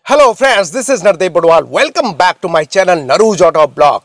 Hello friends, this is Nardeep Budwal. Welcome back to my channel Naruj Auto Blog.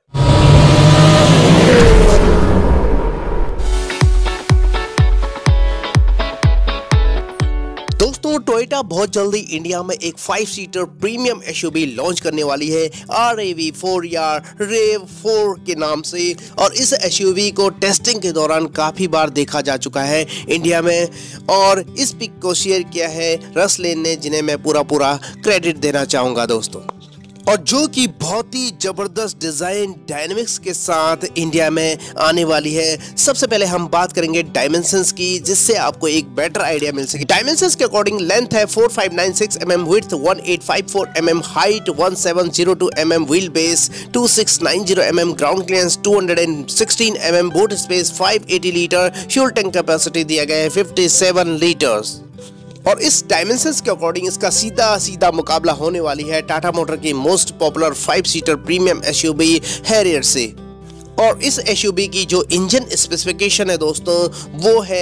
दोस्तों Toyota बहुत जल्दी India में एक 5 seater premium SUV launch करने वाली है RAV4 या RAV4 के नाम से। और इस एसयूवी को टेस्टिंग के दौरान काफ़ी बार देखा जा चुका है इंडिया में, और इस पिक को शेयर किया है रसलेन ने, जिन्हें मैं पूरा क्रेडिट देना चाहूँगा दोस्तों। और जो कि बहुत ही जबरदस्त डिजाइन डायनेमिक्स के साथ इंडिया में आने वाली है। सबसे पहले हम बात करेंगे डायमेंशंस की, जिससे आपको एक बेटर आइडिया मिल सके। डायमेंशंस के अकॉर्डिंग लेंथ है 4596 mm, width 1854 mm, height 1702 mm, wheel base 2690 mm, ground clearance 216 mm, boot space 580 litre, fuel tank capacity दिया गया है 57 लीटर्स। और इस डायमेंशंस के अकॉर्डिंग इसका सीधा मुकाबला होने वाली है टाटा मोटर की most popular 5 seater premium SUV Harrier से। और इस एसयूवी की जो इंजन स्पेसिफिकेशन है दोस्तों, वो है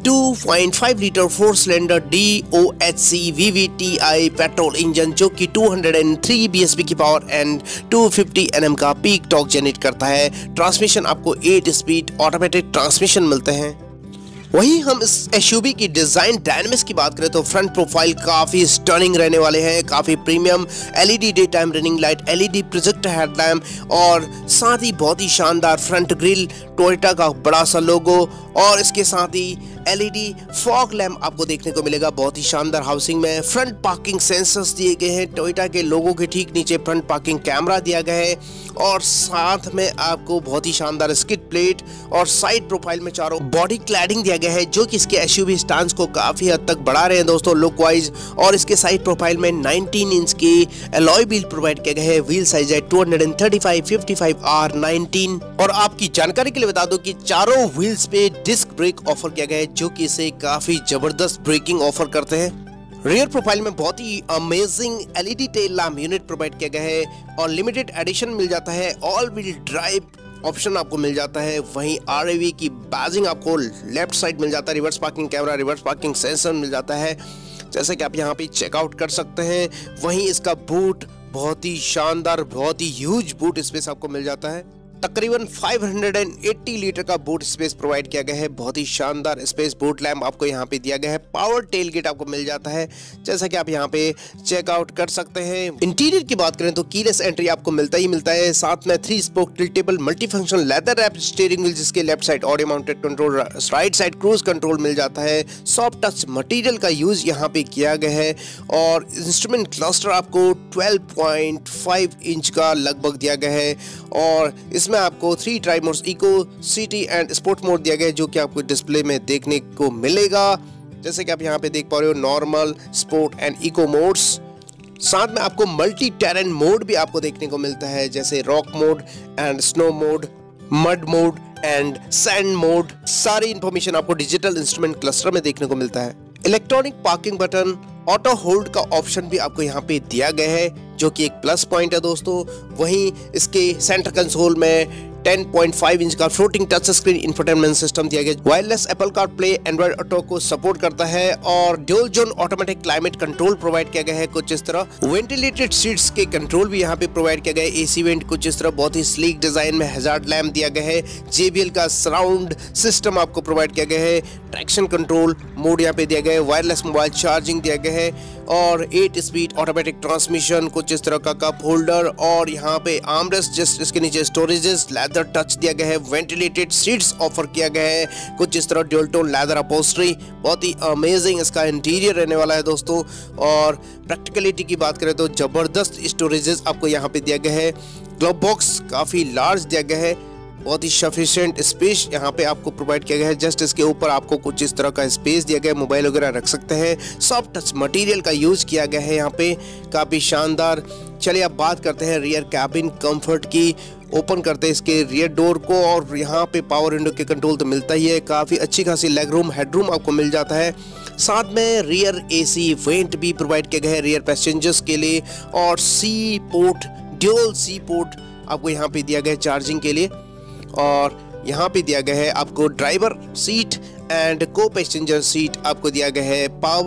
2.5 litre 4 cylinder DOHC VVTi petrol engine, जो कि 203 bhp की पावर एंड 250 Nm का पीक टॉर्क जनरेट करता है। ट्रांसमिशन आपको 8 स्पीड ऑटोमेटिक ट्रांसमिशन मिलते हैं। वहीं हम इस एसयूवी की डिजाइन डायनेमिक्स की बात करें तो फ्रंट प्रोफाइल काफी स्टनिंग रहने वाले हैं, काफी premium LED day time running light, LED projector headlamp, और साथ ही बहुत ही शानदार फ्रंट ग्रिल, टोयोटा का बड़ा सा लोगो, और इसके साथ ही LED फॉग लैम्प आपको देखने को मिलेगा बहुत ही शानदार हाउसिंग में। फ्रंट पार्किंग सेंसर्स दिए गए हैं, टोयोटा के लोगो के ठीक नीचे फ्रंट पार्किंग कैमरा दिया गया है, और साथ में आपको बहुत ही शानदार स्किड प्लेट और साइड प्रोफाइल में चारों बॉडी क्लैडिंग दिया गया है, जो कि इसके एसयूवी स्टांस को काफी हद तक बढ़ा रहे हैं दोस्तों लुक वाइज। और इसके साइड प्रोफाइल में 19 इंच की एलॉय व्हील प्रोवाइड किया गया है, व्हील साइज है 235 55 R19। और आपकी जानकारी के लिए बता दूं कि चारों व्हील्स पे डिस्क ब्रेक ऑफर किया गया है, जो कि इसे काफी जबरदस्त ब्रेकिंग ऑफर करते हैं। रियर प्रोफाइल में बहुत ही amazing LED tail lamp unit provide किया गया है, और लिमिटेड एडिशन मिल जाता है, ऑल व्हील ड्राइव ऑप्शन आपको मिल जाता है। वहीं RAV की बैजिंग आपको लेफ्ट साइड मिल जाता है, reverse parking camera, reverse parking sensor मिल जाता है, जैसे कि आप यहाँ पे चेकआउट कर सकते हैं। वहीं इसका बूट बहुत ही शानदार, बहुत ही ह्यूज बूट स्पेस आपको मिल जाता है। तकरीबन 580 लीटर का बूट स्पेस प्रोवाइड किया गया है, बहुत ही शानदार स्पेस। बूट लैम्प आपको यहाँ पे दिया गया है, पावर टेल गेट आपको मिल जाता है, जैसा कि आप यहाँ पे चेकआउट कर सकते हैं। इंटीरियर की बात करें तो कीलेस एंट्री आपको मिलता है, साथ में 3 spoke tiltable multifunction leather wrapped steering wheel, जिसके left side audio mounted control, right side cruise control मिल जाता है। सॉफ्ट टच मटेरियल का यूज यहाँ पे किया गया है, और इंस्ट्रूमेंट क्लस्टर आपको 12.5 इंच का लगभग दिया गया है, और इसमें आपको 3 drive modes, eco, city and sport mode दिया गया है, जो कि आपको डिस्प्ले में देखने को मिलेगा, जैसे कि आप यहाँ पे देख पा रहे हो, normal, sport and eco modes. साथ में आपको मल्टी टेरेन मोड भी आपको देखने को मिलता है, जैसे rock mode and snow mode, mud mode and sand mode. सारी इंफॉर्मेशन आपको डिजिटल इंस्ट्रूमेंट क्लस्टर में देखने को मिलता है। Electronic parking button, auto hold का ऑप्शन भी आपको यहाँ पे दिया गया है, जो कि एक प्लस पॉइंट है दोस्तों। वहीं इसके सेंटर कंसोल में 10.5 इंच का floating touch screen infotainment system दिया गया, wireless Apple CarPlay, Android auto को सपोर्ट करता है, और dual zone automatic climate control provide किया गया है कुछ इस तरह। वेंटिलेटेड सीट्स के कंट्रोल भी यहाँ पे प्रोवाइड किया गया है, AC वेंट कुछ इस तरह, बहुत ही स्लीक डिजाइन में। हैजार्ड लैम्प दिया गया है, JBL का सराउंड सिस्टम आपको प्रोवाइड किया गया है, ट्रैक्शन कंट्रोल मोड यहाँ पे दिया गया है, वायरलेस मोबाइल चार्जिंग दिया गया है, और 8 स्पीड ऑटोमेटिक ट्रांसमिशन कुछ इस तरह का कप होल्डर, और यहाँ पे आर्मरेस्ट, जस्ट इसके नीचे स्टोरेजेस, लेदर टच दिया गया है, वेंटिलेटेड सीट्स ऑफर किया गया है कुछ इस तरह, ड्यूल टोन लेदर अपहोल्स्ट्री, बहुत ही अमेजिंग इसका इंटीरियर रहने वाला है दोस्तों। और प्रैक्टिकलिटी की बात करें तो जबरदस्त स्टोरेजेस आपको यहाँ पे दिया गया है, ग्लव बॉक्स काफी लार्ज दिया गया है, बहुत ही सफिशिएंट स्पेस यहाँ पे आपको प्रोवाइड किया गया है। जस्ट इसके ऊपर आपको कुछ इस तरह का स्पेस दिया गया है, मोबाइल वगैरह रख सकते हैं। सॉफ्ट टच मटेरियल का यूज किया गया है यहाँ पे, काफी शानदार। चलिए अब बात करते हैं रियर कैबिन कंफर्ट की। ओपन करते हैं इसके रियर डोर को, और यहाँ पे पावर विंडो के कंट्रोल तो मिलता ही है, काफी अच्छी खासी लेग रूम, हेडरूम आपको मिल जाता है। साथ में रियर AC वेंट भी प्रोवाइड किया गया है रियर पैसेंजर्स के लिए, और C port, dual C port आपको यहाँ पे दिया गया है चार्जिंग के लिए, और यहाँ पे दिया गया है आपको ड्राइवर सीट एंड को पैसेंजर सीट आपको दिया गया है पावर्ड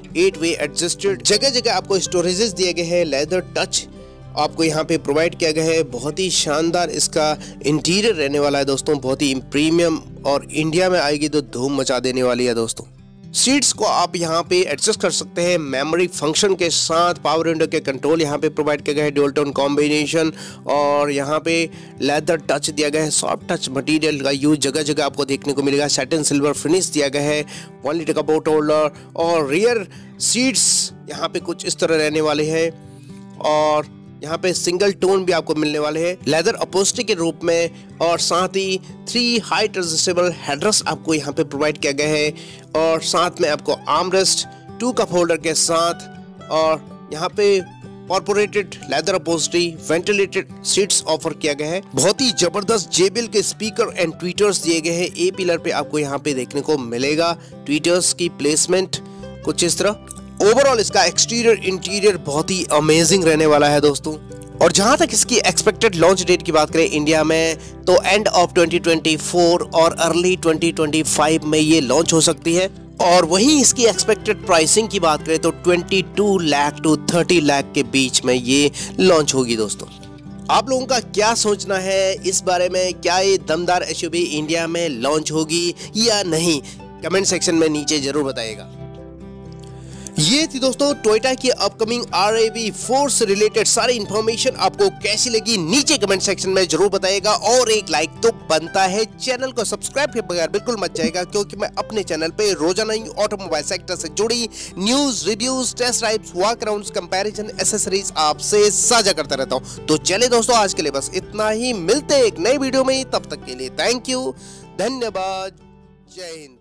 8 वे एडजस्टेड, जगह जगह आपको स्टोरेजेस दिए गए हैं, लेदर टच आपको यहाँ पे प्रोवाइड किया गया है। बहुत ही शानदार इसका इंटीरियर रहने वाला है दोस्तों, बहुत ही प्रीमियम, और इंडिया में आएगी तो धूम मचा देने वाली है दोस्तों। सीट्स को आप यहाँ पे एडजस्ट कर सकते हैं मेमोरी फंक्शन के साथ। पावर विंडो के कंट्रोल यहाँ पे प्रोवाइड किया गया है, डुअल टोन कॉम्बिनेशन, और यहाँ पे लेदर टच दिया गया है। सॉफ्ट टच मटेरियल का यूज जगह जगह आपको देखने को मिलेगा। सैटिन सिल्वर फिनिश दिया गया है। 1 लीटर का बोट होल्डर, और रियर सीट्स यहाँ पे कुछ इस तरह रहने वाले हैं, और यहाँ पे सिंगल टोन भी आपको मिलने वाले हैं लेदर अपहोल्स्ट्री के रूप में, और साथ ही 3 हाइट एडजस्टेबल हेडरेस्ट आपको यहाँ पे प्रोवाइड किया गया है, और साथ में आपको आर्मरेस्ट 2 कप होल्डर के साथ, और यहाँ पे कॉर्पोरेटेड leather upholstery ventilated seats offer किया गया है। बहुत ही जबरदस्त JBL के स्पीकर एंड ट्वीटर्स दिए गए हैं। A पिलर पे आपको यहाँ पे देखने को मिलेगा ट्वीटर्स की प्लेसमेंट कुछ इस तरह। ओवरऑल इसका एक्सटीरियर इंटीरियर बहुत ही अमेजिंग रहने वाला है दोस्तों। और जहां तक इसकी एक्सपेक्टेड लॉन्च डेट की बात करें इंडिया में, तो एंड ऑफ 2024 और अर्ली 2025 में ये लॉन्च हो सकती है। और वहीं इसकी एक्सपेक्टेड प्राइसिंग की बात करें तो 22 लाख टू 30 लाख के बीच में ये लॉन्च होगी दोस्तों। आप लोगों का क्या सोचना है इस बारे में? क्या ये दमदार SUV इंडिया में लॉन्च होगी या नहीं? कमेंट सेक्शन में नीचे जरूर बताइएगा। ये थी दोस्तों टोयोटा की अपकमिंग RAV4 से रिलेटेड सारी इंफॉर्मेशन। आपको कैसी लगी नीचे कमेंट सेक्शन में जरूर बताइएगा, और एक लाइक तो बनता है। चैनल को सब्सक्राइब के बगैर बिल्कुल मत जाएगा, क्योंकि मैं अपने चैनल पे रोजाना ही ऑटोमोबाइल सेक्टर से जुड़ी news, reviews, test drives, walk arounds, comparison, accessories आपसे साझा करता रहता हूँ। तो चलिए दोस्तों, आज के लिए बस इतना ही। मिलते हैं एक नई वीडियो में, तब तक के लिए थैंक यू, धन्यवाद, जय हिंद।